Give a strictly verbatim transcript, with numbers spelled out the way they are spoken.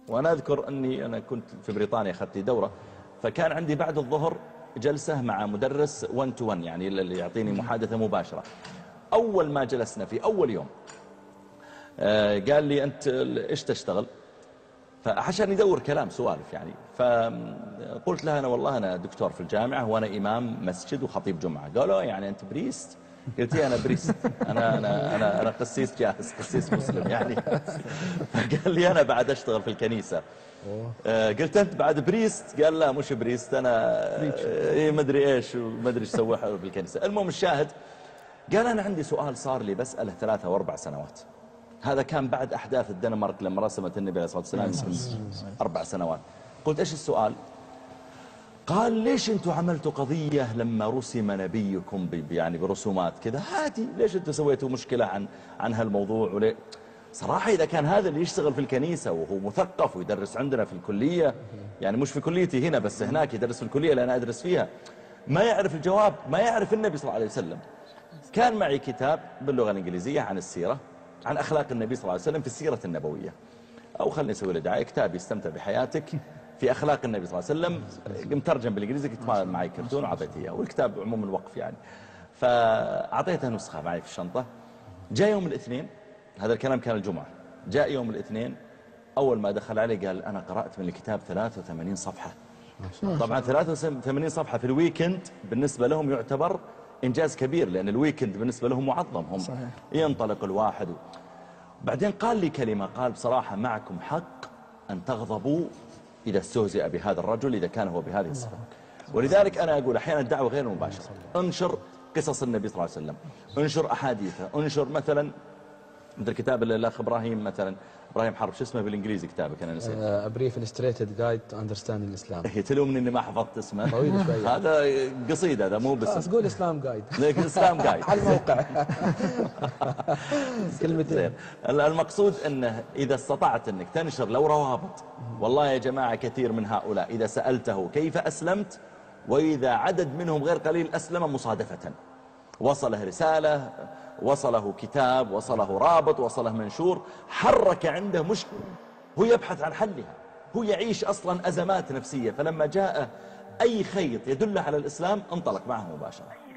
وأنا أذكر أني أنا كنت في بريطانيا أخذت دورة، فكان عندي بعد الظهر جلسة مع مدرس واحد تو واحد، يعني اللي يعطيني محادثة مباشرة. أول ما جلسنا في أول يوم قال لي أنت إيش تشتغل؟ فعشان يدور كلام سوالف يعني، فقلت له أنا والله أنا دكتور في الجامعة وأنا إمام مسجد وخطيب جمعة. قالوا يعني أنت بريست؟ قلت لي أنا بريست، أنا أنا أنا أنا قسيس جاهز، قسيس مسلم يعني. فقال لي أنا بعد أشتغل في الكنيسة. قلت أنت بعد بريست؟ قال لا مش بريست، أنا إيه ما أدري إيش وما أدري إيش سوى في الكنيسة. المهم الشاهد، قال أنا عندي سؤال صار لي بسأله ثلاثة وأربع سنوات. هذا كان بعد أحداث الدنمارك لما رسمت النبي عليه الصلاة والسلام أربع سنوات. قلت إيش السؤال؟ قال ليش أنتوا عملتوا قضية لما رسم نبيكم يعني برسومات كذا عادي، ليش أنتوا سويتوا مشكلة عن عن هالموضوع؟ وليه صراحة إذا كان هذا اللي يشتغل في الكنيسة وهو مثقف ويدرس عندنا في الكلية، يعني مش في كليتي هنا بس هناك يدرس في الكلية اللي أنا أدرس فيها، ما يعرف الجواب، ما يعرف النبي صلى الله عليه وسلم. كان معي كتاب باللغة الإنجليزية عن السيرة، عن أخلاق النبي صلى الله عليه وسلم في السيرة النبوية، أو خلني أسوي له دعاية، كتاب يستمتع بحياتك في أخلاق النبي صلى الله عليه وسلم، مترجم بالإنجليزي، كنت معي كرتون وعطيته إياه، والكتاب عموما وقف يعني. فأعطيته نسخة معي في الشنطة. جاء يوم الاثنين، هذا الكلام كان الجمعة، جاء يوم الاثنين أول ما دخل علي قال أنا قرأت من الكتاب ثلاثة وثمانين صفحة. طبعا ثلاثة وثمانين صفحة في الويكند بالنسبة لهم يعتبر إنجاز كبير، لأن الويكند بالنسبة لهم معظم، هم صحيح. ينطلق الواحد. بعدين قال لي كلمة، قال بصراحة معكم حق أن تغضبوا إذا استهزئ بهذا الرجل إذا كان هو بهذه الصفة. ولذلك أنا أقول أحيانا الدعوة غير مباشرة، انشر قصص النبي صلى الله عليه وسلم، انشر أحاديثه، انشر مثلا مثل كتاب الأخ إبراهيم، مثلا إبراهيم حرب، شو اسمه بالإنجليزي كتابك أنا نسيت؟ A brief illustrated guide to understanding Islam. هي تلومني إني ما حفظت اسمه. طويل شوية. هذا قصيدة، هذا مو بس. تقول إسلام جايد. إسلام جايد. على الموقع. كلمتين. المقصود أنه إذا استطعت أنك تنشر لو روابط، والله يا جماعة كثير من هؤلاء إذا سألته كيف أسلمت، وإذا عدد منهم غير قليل أسلم مصادفة، وصله رسالة، وصله كتاب، وصله رابط، وصله منشور، حرك عنده مشكلة هو يبحث عن حلها، هو يعيش أصلا أزمات نفسية، فلما جاء أي خيط يدل على الإسلام انطلق معه مباشرة.